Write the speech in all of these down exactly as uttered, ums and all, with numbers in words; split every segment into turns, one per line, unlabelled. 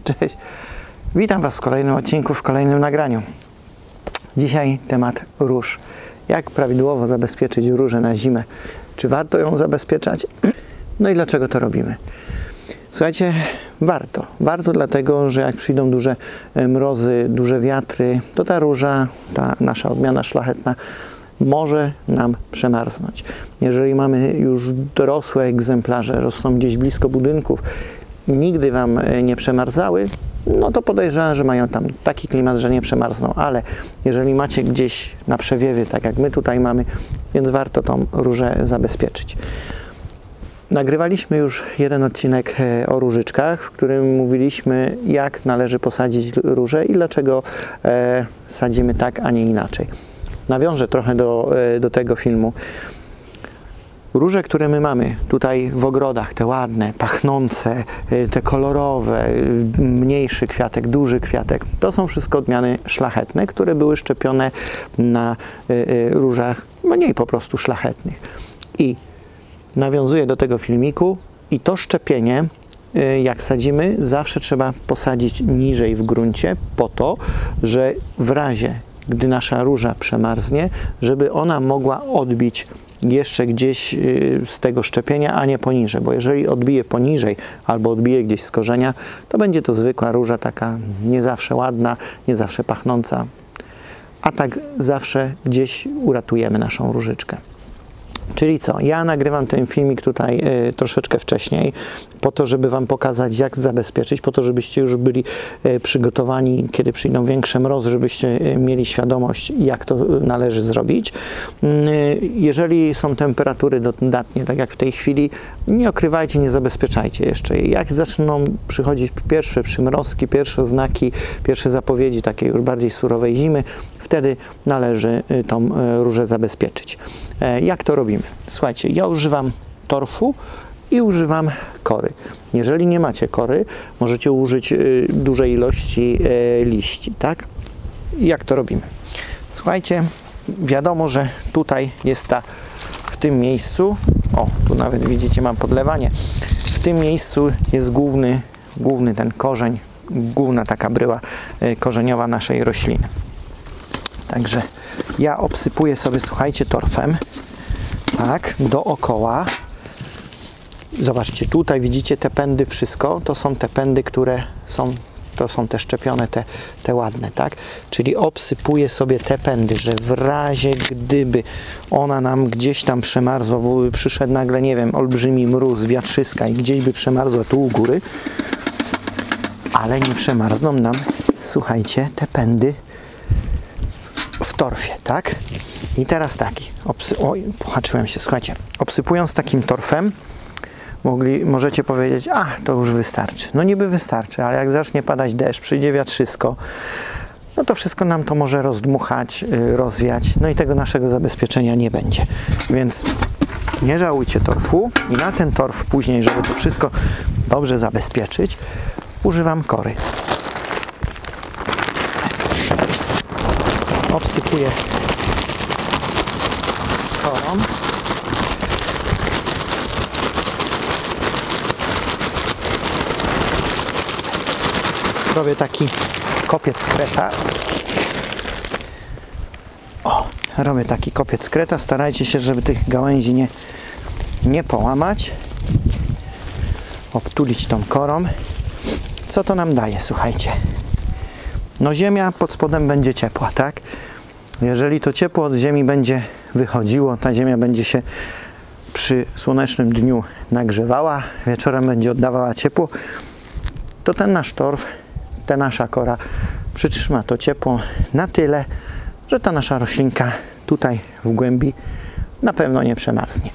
Cześć, witam Was w kolejnym odcinku, w kolejnym nagraniu. Dzisiaj temat róż. Jak prawidłowo zabezpieczyć różę na zimę? Czy warto ją zabezpieczać? No i dlaczego to robimy? Słuchajcie, warto. Warto dlatego, że jak przyjdą duże mrozy, duże wiatry, to ta róża, ta nasza odmiana szlachetna może nam przemarznąć. Jeżeli mamy już dorosłe egzemplarze, rosną gdzieś blisko budynków, nigdy Wam nie przemarzały, no to podejrzewam, że mają tam taki klimat, że nie przemarzną, ale jeżeli macie gdzieś na przewiewie, tak jak my tutaj mamy, więc warto tą różę zabezpieczyć. Nagrywaliśmy już jeden odcinek o różyczkach, w którym mówiliśmy, jak należy posadzić różę i dlaczego e, sadzimy tak, a nie inaczej. Nawiążę trochę do, do tego filmu. Róże, które my mamy tutaj w ogrodach, te ładne, pachnące, te kolorowe, mniejszy kwiatek, duży kwiatek, to są wszystko odmiany szlachetne, które były szczepione na różach mniej po prostu szlachetnych. I nawiązuję do tego filmiku i to szczepienie, jak sadzimy, zawsze trzeba posadzić niżej w gruncie po to, że w razie gdy nasza róża przemarznie, żeby ona mogła odbić jeszcze gdzieś z tego szczepienia, a nie poniżej, bo jeżeli odbije poniżej albo odbije gdzieś z korzenia, to będzie to zwykła róża, taka nie zawsze ładna, nie zawsze pachnąca, a tak zawsze gdzieś uratujemy naszą różyczkę. Czyli co? Ja nagrywam ten filmik tutaj y, troszeczkę wcześniej, po to, żeby Wam pokazać, jak zabezpieczyć, po to, żebyście już byli y, przygotowani, kiedy przyjdą większe mrozy, żebyście y, mieli świadomość, jak to należy zrobić. Y, jeżeli są temperatury dodatnie, tak jak w tej chwili, nie okrywajcie, nie zabezpieczajcie jeszcze. Jak zaczną przychodzić pierwsze przymrozki, pierwsze znaki, pierwsze zapowiedzi takiej już bardziej surowej zimy, wtedy należy y, tą y, różę zabezpieczyć. Y, jak to robimy? Słuchajcie, ja używam torfu i używam kory. Jeżeli nie macie kory, możecie użyć y, dużej ilości y, liści, tak? I jak to robimy? Słuchajcie, wiadomo, że tutaj jest ta, w tym miejscu, o, tu nawet widzicie, mam podlewanie, w tym miejscu jest główny, główny ten korzeń, główna taka bryła y, korzeniowa naszej rośliny. Także ja obsypuję sobie, słuchajcie, torfem. Tak, dookoła. Zobaczcie, tutaj widzicie te pędy, wszystko. To są te pędy, które są, to są te szczepione, te, te ładne, tak? Czyli obsypuję sobie te pędy, że w razie gdyby ona nam gdzieś tam przemarzła, bo by przyszedł nagle, nie wiem, olbrzymi mróz, wiatrzyska i gdzieś by przemarzła tu u góry, ale nie przemarzną nam, słuchajcie, te pędy w torfie, tak? I teraz taki, obsy oj, pohaczyłem się, słuchajcie, obsypując takim torfem, mogli, możecie powiedzieć, a, to już wystarczy. No niby wystarczy, ale jak zacznie padać deszcz, przyjdzie wiatrzysko, no to wszystko nam to może rozdmuchać, yy, rozwiać, no i tego naszego zabezpieczenia nie będzie. Więc nie żałujcie torfu i na ten torf później, żeby to wszystko dobrze zabezpieczyć, używam kory. Obsypuję korą. Robię taki kopiec kreta. O, robię taki kopiec kreta. Starajcie się, żeby tych gałęzi nie, nie połamać. Obtulić tą korą. Co to nam daje? Słuchajcie. No ziemia pod spodem będzie ciepła, tak? Jeżeli to ciepło od ziemi będzie wychodziło, ta ziemia będzie się przy słonecznym dniu nagrzewała, wieczorem będzie oddawała ciepło, to ten nasz torf, ta nasza kora przytrzyma to ciepło na tyle, że ta nasza roślinka tutaj w głębi na pewno nie przemarznie.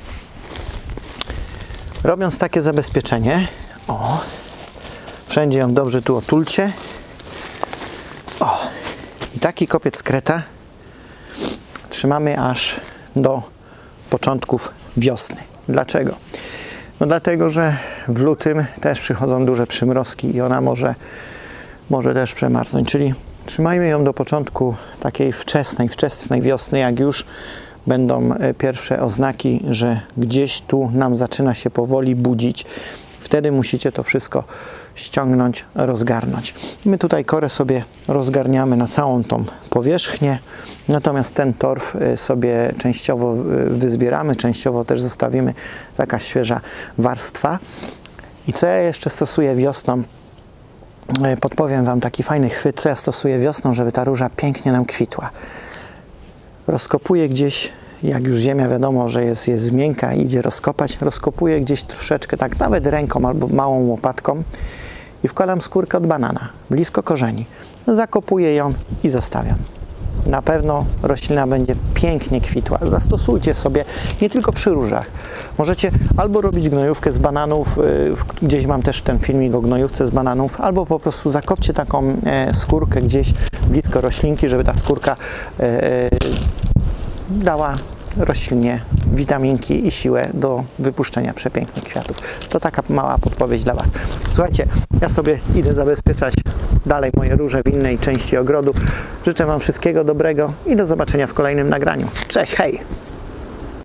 Robiąc takie zabezpieczenie, o, wszędzie ją dobrze tu otulcie, o, i taki kopiec kreta trzymamy aż do początków wiosny. Dlaczego? No dlatego, że w lutym też przychodzą duże przymrozki i ona może, może też przemarznąć. Czyli trzymajmy ją do początku takiej wczesnej, wczesnej wiosny, jak już będą pierwsze oznaki, że gdzieś tu nam zaczyna się powoli budzić. Wtedy musicie to wszystko ściągnąć, rozgarnąć. My tutaj korę sobie rozgarniamy na całą tą powierzchnię, natomiast ten torf sobie częściowo wyzbieramy, częściowo też zostawimy, taka świeża warstwa. I co ja jeszcze stosuję wiosną? Podpowiem Wam taki fajny chwyt, co ja stosuję wiosną, żeby ta róża pięknie nam kwitła. Rozkopuję gdzieś, jak już ziemia wiadomo, że jest, jest miękka, idzie rozkopać, rozkopuję gdzieś troszeczkę, tak nawet ręką albo małą łopatką i wkładam skórkę od banana, blisko korzeni. Zakopuję ją i zostawiam. Na pewno roślina będzie pięknie kwitła. Zastosujcie sobie nie tylko przy różach. Możecie albo robić gnojówkę z bananów, gdzieś mam też ten filmik o gnojówce z bananów, albo po prostu zakopcie taką skórkę gdzieś blisko roślinki, żeby ta skórka dała roślinie witaminki i siłę do wypuszczenia przepięknych kwiatów. To taka mała podpowiedź dla Was. Słuchajcie, ja sobie idę zabezpieczać dalej moje róże w innej części ogrodu. Życzę Wam wszystkiego dobrego i do zobaczenia w kolejnym nagraniu. Cześć, hej!